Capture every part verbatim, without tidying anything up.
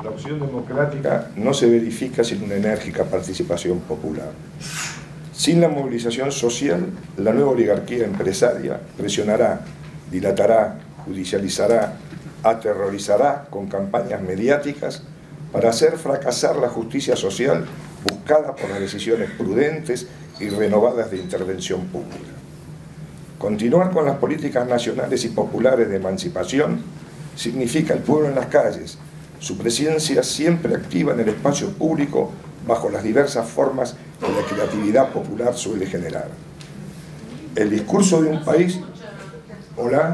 La opción democrática no se verifica sin una enérgica participación popular. Sin la movilización social, la nueva oligarquía empresaria presionará, dilatará, judicializará, aterrorizará con campañas mediáticas para hacer fracasar la justicia social buscada por las decisiones prudentes y renovadas de intervención pública. Continuar con las políticas nacionales y populares de emancipación significa el pueblo en las calles, su presencia siempre activa en el espacio público bajo las diversas formas que la creatividad popular suele generar. El discurso de un país... Hola.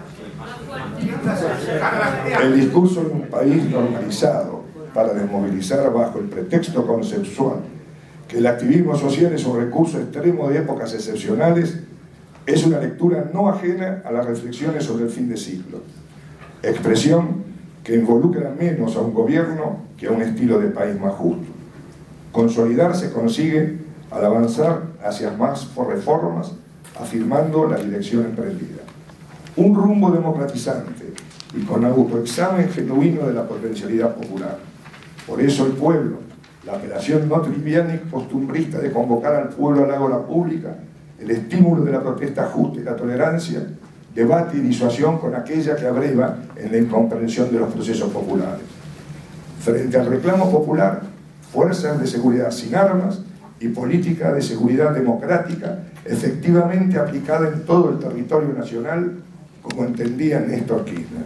El discurso de un país normalizado para desmovilizar bajo el pretexto conceptual que el activismo social es un recurso extremo de épocas excepcionales es una lectura no ajena a las reflexiones sobre el fin de siglo, expresión que involucra menos a un gobierno que a un estilo de país más justo. Consolidar se consigue al avanzar hacia más reformas, afirmando la dirección emprendida. Un rumbo democratizante y con autoexamen genuino de la potencialidad popular. Por eso el pueblo, la apelación no trivial ni costumbrista de convocar al pueblo al ágora pública, el estímulo de la protesta justa y la tolerancia, debate y disuasión con aquella que abreva en la incomprensión de los procesos populares. Frente al reclamo popular, fuerzas de seguridad sin armas y política de seguridad democrática efectivamente aplicada en todo el territorio nacional, como entendía Néstor Kirchner.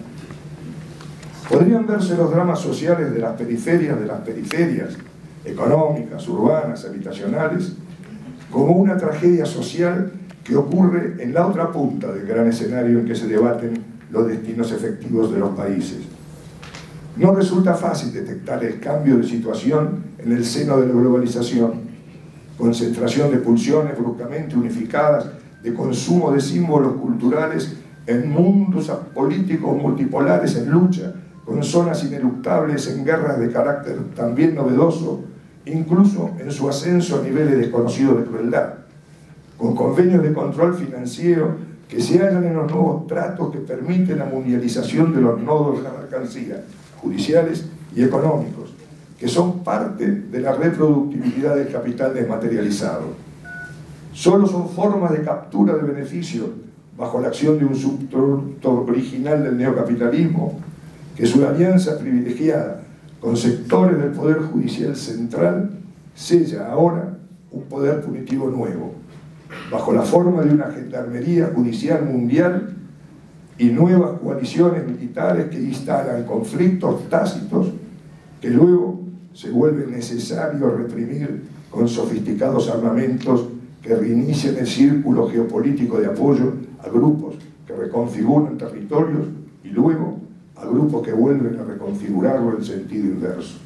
Podrían verse los dramas sociales de las periferias de las periferias, económicas, urbanas, habitacionales, como una tragedia social que ocurre en la otra punta del gran escenario en que se debaten los destinos efectivos de los países. No resulta fácil detectar el cambio de situación en el seno de la globalización, concentración de pulsiones bruscamente unificadas, de consumo de símbolos culturales en mundos políticos multipolares en lucha, con zonas ineluctables en guerras de carácter también novedoso, incluso en su ascenso a niveles desconocidos de crueldad, con convenios de control financiero que se hallan en los nuevos tratos que permiten la mundialización de los nodos de la mercancía, judiciales y económicos, que son parte de la reproductibilidad del capital desmaterializado. Solo son formas de captura de beneficio bajo la acción de un subproducto original del neocapitalismo, que su alianza privilegiada con sectores del Poder Judicial Central sella ahora un poder punitivo nuevo, bajo la forma de una gendarmería judicial mundial y nuevas coaliciones militares que instalan conflictos tácitos que luego se vuelve necesario reprimir con sofisticados armamentos que reinician el círculo geopolítico de apoyo a grupos que reconfiguran territorios y luego a grupos que vuelven a reconfigurarlo en sentido inverso.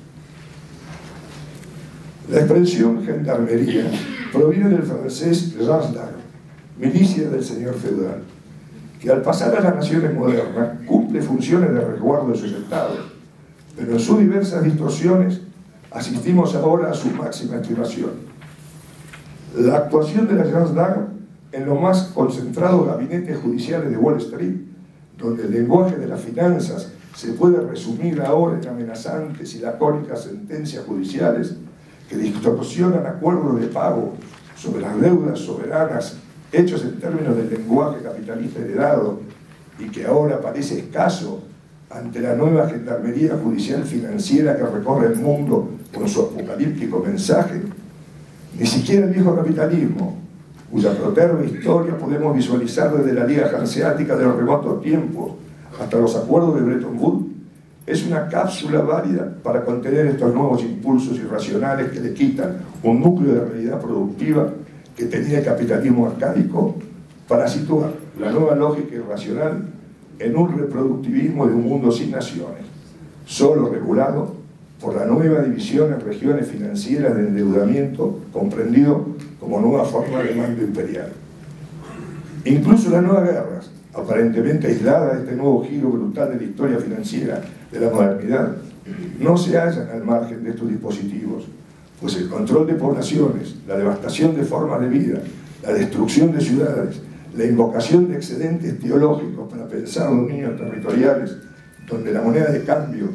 La expresión gendarmería proviene del francés Gendarme, milicia del señor feudal, que al pasar a las naciones modernas cumple funciones de resguardo de sus estados, pero en sus diversas distorsiones asistimos ahora a su máxima activación. La actuación de la Gendarme en los más concentrados gabinetes judiciales de Wall Street, donde el lenguaje de las finanzas se puede resumir ahora en amenazantes y lacónicas sentencias judiciales que distorsionan acuerdos de pago sobre las deudas soberanas hechos en términos del lenguaje capitalista heredado y que ahora parece escaso ante la nueva gendarmería judicial financiera que recorre el mundo con su apocalíptico mensaje. Ni siquiera el viejo capitalismo, cuya proterva historia podemos visualizar desde la Liga Hanseática de los remotos tiempos hasta los acuerdos de Bretton Woods, es una cápsula válida para contener estos nuevos impulsos irracionales que le quitan un núcleo de realidad productiva que tenía el capitalismo arcaico para situar la nueva lógica irracional en un reproductivismo de un mundo sin naciones, solo regulado por la nueva división en regiones financieras de endeudamiento comprendido como nueva forma de mando imperial. Incluso las nuevas guerras, aparentemente aisladas de este nuevo giro brutal de la historia financiera de la modernidad, no se hallan al margen de estos dispositivos, pues el control de poblaciones, la devastación de formas de vida, la destrucción de ciudades, la invocación de excedentes teológicos para pensar dominios territoriales, donde la moneda de cambio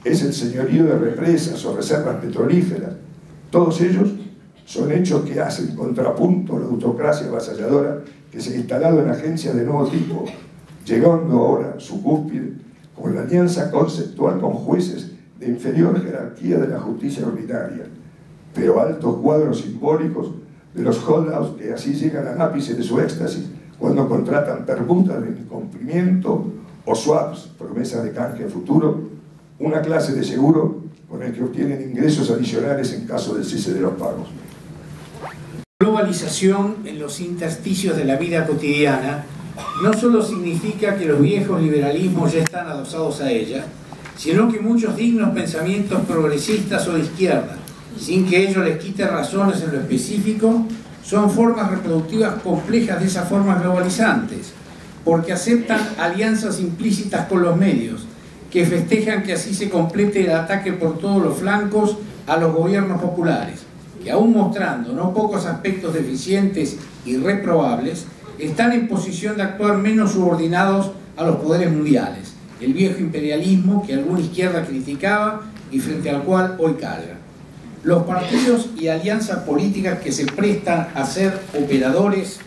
es el señorío de represas o reservas petrolíferas. Todos ellos son hechos que hacen contrapunto a la autocracia avasalladora que se ha instalado en agencias de nuevo tipo, llegando ahora a su cúspide con la alianza conceptual con jueces de inferior jerarquía de la justicia ordinaria, pero altos cuadros simbólicos de los holdouts que así llegan al ápice de su éxtasis cuando contratan permutas de incumplimiento o swaps, promesas de canje futuro, una clase de seguro con el que obtienen ingresos adicionales en caso del cese de los pagos. Globalización en los intersticios de la vida cotidiana no solo significa que los viejos liberalismos ya están adosados a ella, sino que muchos dignos pensamientos progresistas o de izquierda, sin que ello les quite razones en lo específico, son formas reproductivas complejas de esas formas globalizantes, porque aceptan alianzas implícitas con los medios, que festejan que así se complete el ataque por todos los flancos a los gobiernos populares, que aún mostrando no pocos aspectos deficientes y reprobables, están en posición de actuar menos subordinados a los poderes mundiales, el viejo imperialismo que alguna izquierda criticaba y frente al cual hoy carga. Los partidos y alianzas políticas que se prestan a ser operadores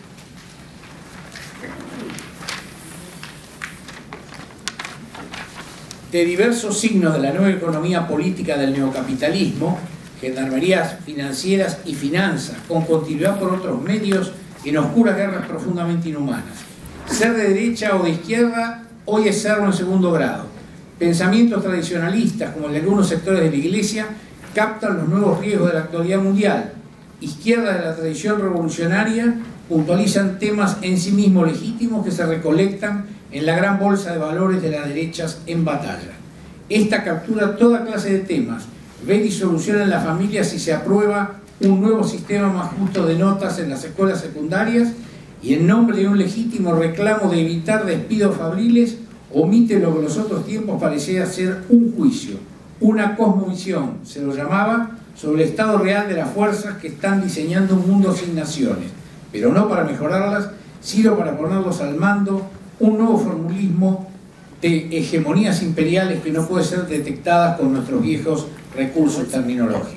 de diversos signos de la nueva economía política del neocapitalismo, gendarmerías financieras y finanzas, con continuidad por otros medios en oscuras guerras profundamente inhumanas. Ser de derecha o de izquierda hoy es serlo en segundo grado. Pensamientos tradicionalistas, como el de algunos sectores de la Iglesia, captan los nuevos riesgos de la actualidad mundial. Izquierdas de la tradición revolucionaria puntualizan temas en sí mismos legítimos que se recolectan en la gran bolsa de valores de las derechas en batalla. Esta captura toda clase de temas, ve disolución en la familia si se aprueba un nuevo sistema más justo de notas en las escuelas secundarias y en nombre de un legítimo reclamo de evitar despidos fabriles omite lo que en los otros tiempos parecía ser un juicio, una cosmovisión, se lo llamaba, sobre el estado real de las fuerzas que están diseñando un mundo sin naciones, pero no para mejorarlas, sino para ponerlos al mando, un nuevo formulismo de hegemonías imperiales que no pueden ser detectadas con nuestros viejos recursos terminológicos.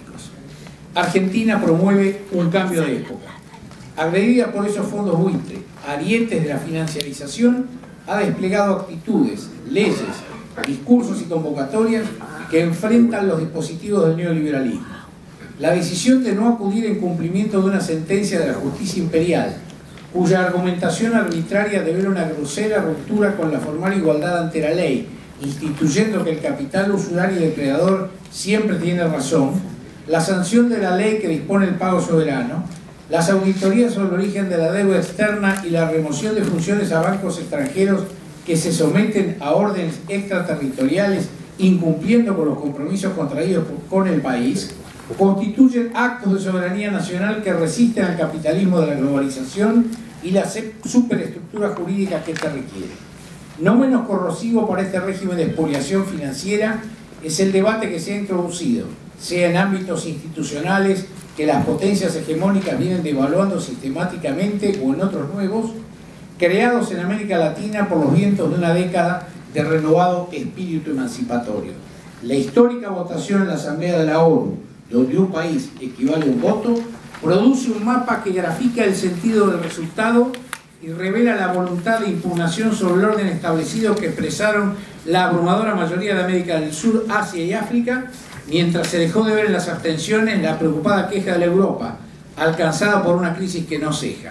Argentina promueve un cambio de época. Agredida por esos fondos buitre, arietes de la financiarización, ha desplegado actitudes, leyes, discursos y convocatorias que enfrentan los dispositivos del neoliberalismo. La decisión de no acudir en cumplimiento de una sentencia de la justicia imperial, cuya argumentación arbitraria devela una grosera ruptura con la formal igualdad ante la ley, instituyendo que el capital usuario y depredador siempre tiene razón, la sanción de la ley que dispone el pago soberano, las auditorías sobre el origen de la deuda externa y la remoción de funciones a bancos extranjeros que se someten a órdenes extraterritoriales incumpliendo con los compromisos contraídos con el país, constituyen actos de soberanía nacional que resisten al capitalismo de la globalización y la superestructura jurídica que éste requiere. No menos corrosivo para este régimen de expoliación financiera es el debate que se ha introducido, sea en ámbitos institucionales que las potencias hegemónicas vienen devaluando sistemáticamente o en otros nuevos, creados en América Latina por los vientos de una década de renovado espíritu emancipatorio. La histórica votación en la Asamblea de la ONU, donde un país equivale a un voto, produce un mapa que grafica el sentido del resultado y revela la voluntad de impugnación sobre el orden establecido que expresaron la abrumadora mayoría de América del Sur, Asia y África, mientras se dejó de ver en las abstenciones la preocupada queja de la Europa, alcanzada por una crisis que no ceja.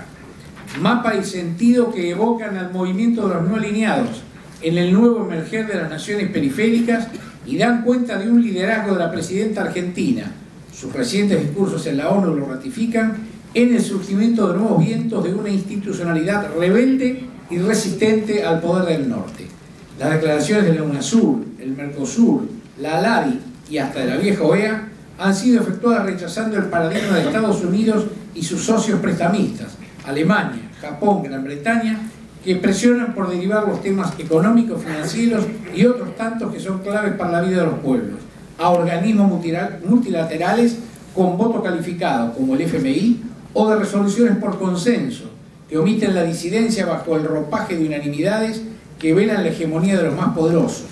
Mapa y sentido que evocan al movimiento de los no alineados en el nuevo emerger de las naciones periféricas y dan cuenta de un liderazgo de la presidenta argentina, sus recientes discursos en la ONU lo ratifican, en el surgimiento de nuevos vientos de una institucionalidad rebelde y resistente al poder del norte. Las declaraciones de la UNASUR, el Mercosur, la ALADI y hasta de la vieja O E A han sido efectuadas rechazando el paradigma de Estados Unidos y sus socios prestamistas, Alemania, Japón, Gran Bretaña, que presionan por derivar los temas económicos, financieros y otros tantos que son claves para la vida de los pueblos, a organismos multilaterales con voto calificado, como el F M I, o de resoluciones por consenso, que omiten la disidencia bajo el ropaje de unanimidades que velan la hegemonía de los más poderosos.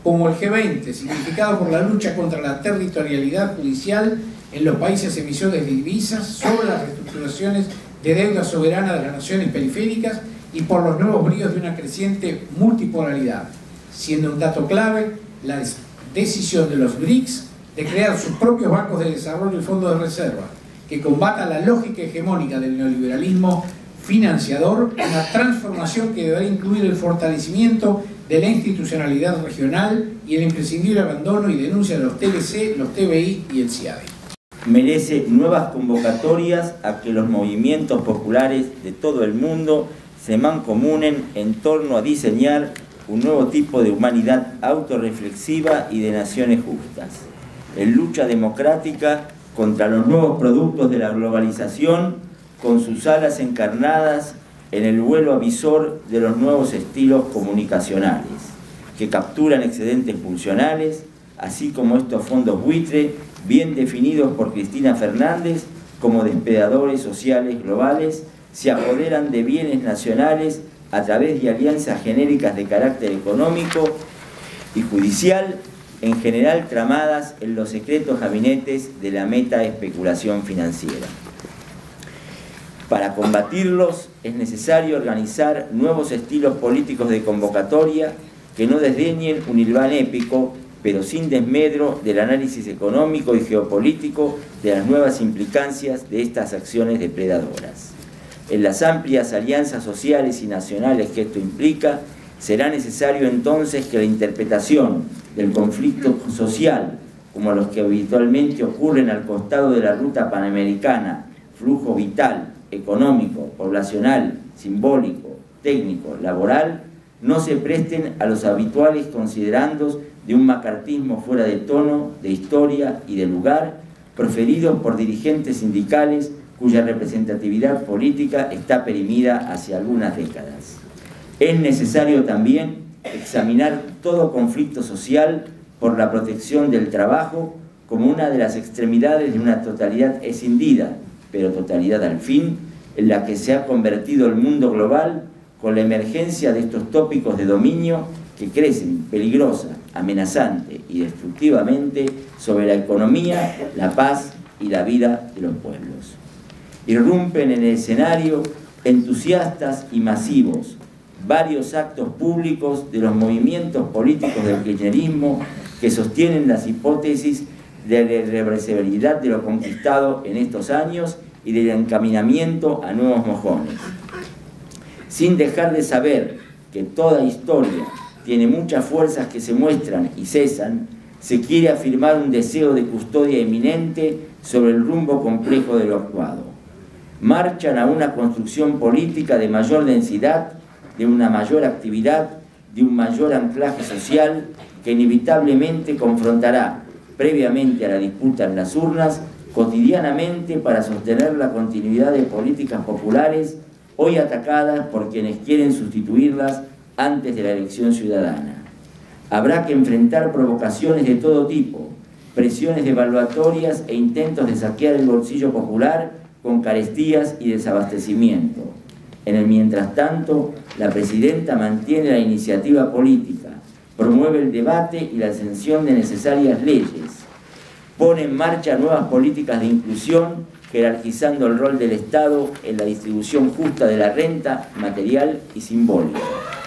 como el G veinte, significado por la lucha contra la territorialidad judicial en los países emisores de divisas, sobre las reestructuraciones de deuda soberana de las naciones periféricas y por los nuevos bríos de una creciente multipolaridad, siendo un dato clave la decisión de los B R I C S de crear sus propios bancos de desarrollo y fondos de reserva, que combatan la lógica hegemónica del neoliberalismo financiador, una transformación que deberá incluir el fortalecimiento de la institucionalidad regional y el imprescindible abandono y denuncia de los T L C, los T B I y el CIADE. Merece nuevas convocatorias a que los movimientos populares de todo el mundo se mancomunen en torno a diseñar un nuevo tipo de humanidad autorreflexiva y de naciones justas, en lucha democrática contra los nuevos productos de la globalización, con sus alas encarnadas en el vuelo avisor de los nuevos estilos comunicacionales, que capturan excedentes pulsionales, así como estos fondos buitre, bien definidos por Cristina Fernández como depredadores sociales globales, se apoderan de bienes nacionales a través de alianzas genéricas de carácter económico y judicial, en general tramadas en los secretos gabinetes de la meta especulación financiera. Para combatirlos es necesario organizar nuevos estilos políticos de convocatoria que no desdeñen un hilván épico, pero sin desmedro del análisis económico y geopolítico de las nuevas implicancias de estas acciones depredadoras. En las amplias alianzas sociales y nacionales que esto implica, será necesario entonces que la interpretación del conflicto social, como los que habitualmente ocurren al costado de la ruta panamericana, flujo vital, económico, poblacional, simbólico, técnico, laboral, no se presten a los habituales considerandos de un macartismo fuera de tono, de historia y de lugar, proferidos por dirigentes sindicales cuya representatividad política está perimida hacia algunas décadas. Es necesario también examinar todo conflicto social por la protección del trabajo como una de las extremidades de una totalidad escindida, pero totalidad al fin, en la que se ha convertido el mundo global con la emergencia de estos tópicos de dominio que crecen peligrosa, amenazante y destructivamente sobre la economía, la paz y la vida de los pueblos. Irrumpen en el escenario entusiastas y masivos varios actos públicos de los movimientos políticos del kirchnerismo que sostienen las hipótesis de la irreversibilidad de lo conquistado en estos años y del encaminamiento a nuevos mojones. Sin dejar de saber que toda historia tiene muchas fuerzas que se muestran y cesan, se quiere afirmar un deseo de custodia inminente sobre el rumbo complejo de lo actuado. Marchan a una construcción política de mayor densidad, de una mayor actividad, de un mayor anclaje social que inevitablemente confrontará, previamente a la disputa en las urnas, cotidianamente para sostener la continuidad de políticas populares hoy atacadas por quienes quieren sustituirlas antes de la elección ciudadana. Habrá que enfrentar provocaciones de todo tipo, presiones devaluatorias e intentos de saquear el bolsillo popular con carestías y desabastecimiento. En el mientras tanto, la presidenta mantiene la iniciativa política, promueve el debate y la ascensión de necesarias leyes, pone en marcha nuevas políticas de inclusión, jerarquizando el rol del Estado en la distribución justa de la renta material y simbólica.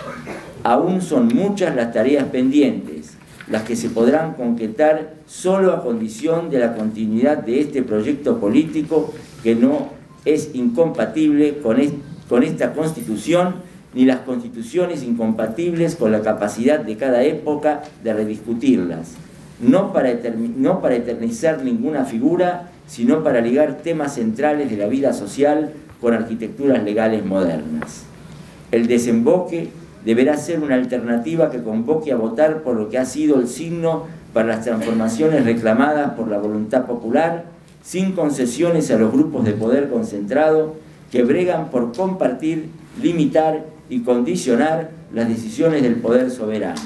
Aún son muchas las tareas pendientes, las que se podrán concretar solo a condición de la continuidad de este proyecto político que no es incompatible con, est con esta Constitución, ni las constituciones incompatibles con la capacidad de cada época de rediscutirlas, no para, no para eternizar ninguna figura, sino para ligar temas centrales de la vida social con arquitecturas legales modernas. El desemboque deberá ser una alternativa que convoque a votar por lo que ha sido el signo para las transformaciones reclamadas por la voluntad popular, sin concesiones a los grupos de poder concentrado que bregan por compartir, limitar y condicionar las decisiones del poder soberano.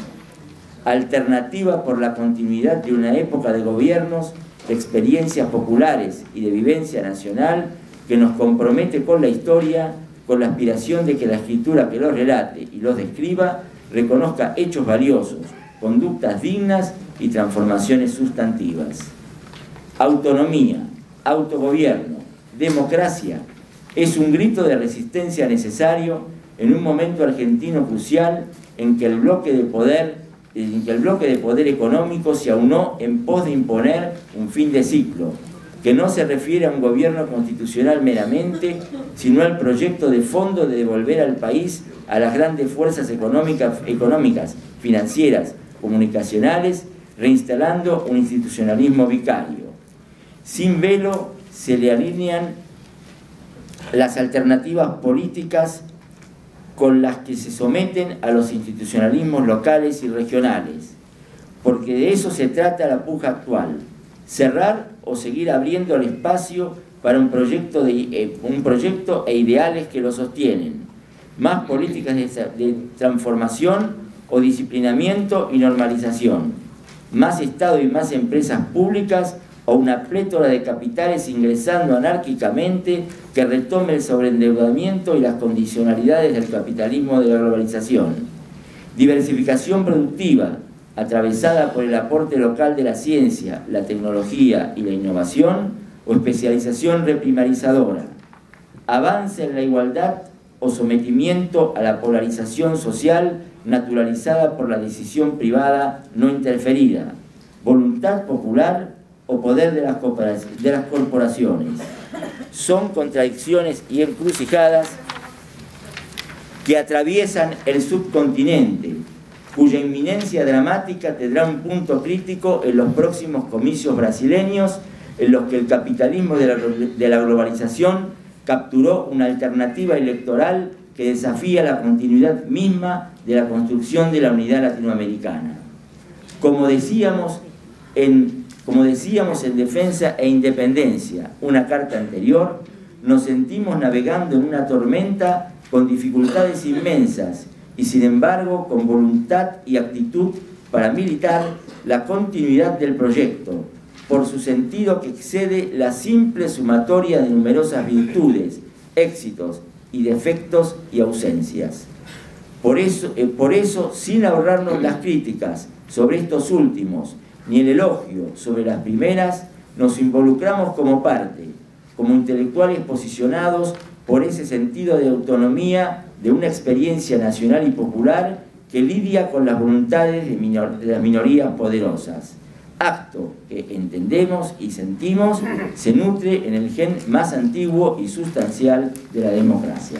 Alternativa por la continuidad de una época de gobiernos, de experiencias populares y de vivencia nacional que nos compromete con la historia, con la aspiración de que la escritura que los relate y los describa reconozca hechos valiosos, conductas dignas y transformaciones sustantivas. Autonomía, autogobierno, democracia es un grito de resistencia necesario en un momento argentino crucial en que el bloque de poder, en que el bloque de poder económico se aunó en pos de imponer un fin de ciclo, que no se refiere a un gobierno constitucional meramente, sino al proyecto de fondo de devolver al país a las grandes fuerzas económicas, económicas, financieras, comunicacionales, reinstalando un institucionalismo vicario. Sin velo se le alinean las alternativas políticas con las que se someten a los institucionalismos locales y regionales, porque de eso se trata la puja actual, cerrar o seguir abriendo el espacio para un proyecto, de, eh, un proyecto e ideales que lo sostienen, más políticas de, de transformación o disciplinamiento y normalización, más Estado y más empresas públicas o una plétora de capitales ingresando anárquicamente que retome el sobreendeudamiento y las condicionalidades del capitalismo de la globalización. Diversificación productiva, atravesada por el aporte local de la ciencia, la tecnología y la innovación, o especialización reprimarizadora. Avance en la igualdad o sometimiento a la polarización social naturalizada por la decisión privada no interferida. Voluntad popular o poder de las, de las corporaciones. Son contradicciones y encrucijadas que atraviesan el subcontinente, cuya inminencia dramática tendrá un punto crítico en los próximos comicios brasileños, en los que el capitalismo de la, de la globalización capturó una alternativa electoral que desafía la continuidad misma de la construcción de la unidad latinoamericana. Como decíamos en Como decíamos en Defensa e Independencia, una carta anterior, nos sentimos navegando en una tormenta con dificultades inmensas y sin embargo con voluntad y actitud para militar la continuidad del proyecto, por su sentido que excede la simple sumatoria de numerosas virtudes, éxitos y defectos y ausencias. Por eso, eh, por eso, sin ahorrarnos las críticas sobre estos últimos, ni el elogio sobre las primeras, nos involucramos como parte, como intelectuales posicionados por ese sentido de autonomía de una experiencia nacional y popular que lidia con las voluntades de, minor, de las minorías poderosas. Acto que entendemos y sentimos se nutre en el gen más antiguo y sustancial de la democracia.